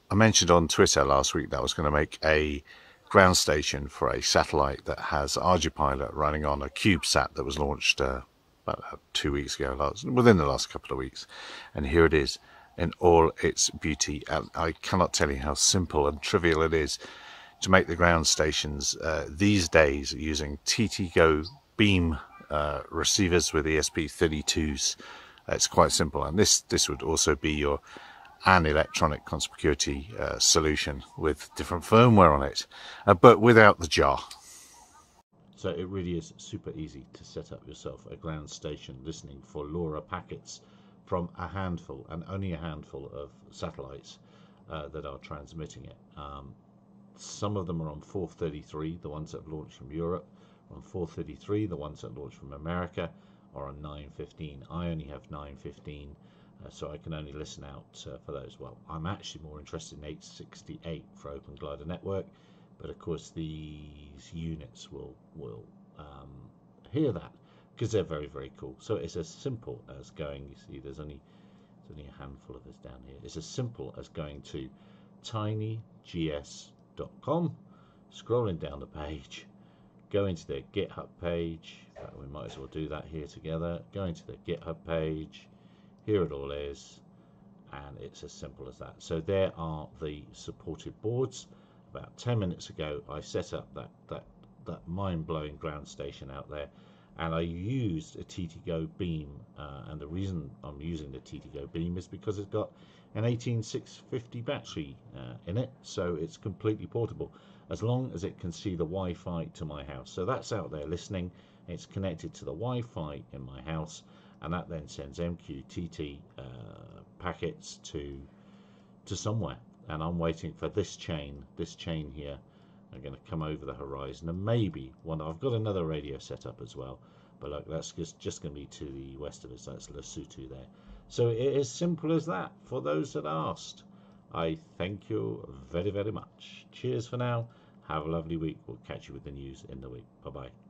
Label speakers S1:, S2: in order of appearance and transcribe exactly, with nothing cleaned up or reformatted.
S1: I mentioned on Twitter last week that I was going to make a ground station for a satellite that has Ardupilot running on a Cubesat that was launched uh, about two weeks ago, last, within the last couple of weeks. And here it is in all its beauty. And I cannot tell you how simple and trivial it is to make the ground stations uh, these days using TinyGS beam uh, receivers with E S P thirty-twos. Uh, it's quite simple, and this this would also be your an electronic conspicuity uh, solution with different firmware on it, uh, but without the jar. So it really is super easy to set up yourself a ground station listening for LoRa packets from a handful, and only a handful, of satellites uh, that are transmitting it. Um, some of them are on four thirty-three, the ones that have launched from Europe, on four thirty-three, the ones that launched from America are on nine fifteen. I only have nine fifteen. Uh, so I can only listen out uh, for those. Well, I'm actually more interested in eight sixty-eight for Open Glider Network, but of course these units will will um, hear that because they're very very cool. So it's as simple as going. You see, there's only there's only a handful of us down here. It's as simple as going to tiny G S dot com, scrolling down the page, going to their GitHub page. Uh, we might as well do that here together. Going to their GitHub page. Here it all is, and it's as simple as that. So there are the supported boards. About ten minutes ago, I set up that that that mind-blowing ground station out there, and I used a TinyGS beam. Uh, and the reason I'm using the TinyGS beam is because it's got an eighteen six fifty battery uh, in it, so it's completely portable as long as it can see the Wi-Fi to my house. So that's out there listening. It's connected to the Wi-Fi in my house, and that then sends M Q T T uh, packets to to somewhere. And I'm waiting for this chain, this chain here. I'm going to come over the horizon, and maybe one. I've got another radio set up as well, but look, that's just just going to be to the west of us. That's Lesotho there. So it is simple as that. For those that asked, I thank you very very much. Cheers for now. Have a lovely week. We'll catch you with the news in the week. Bye bye.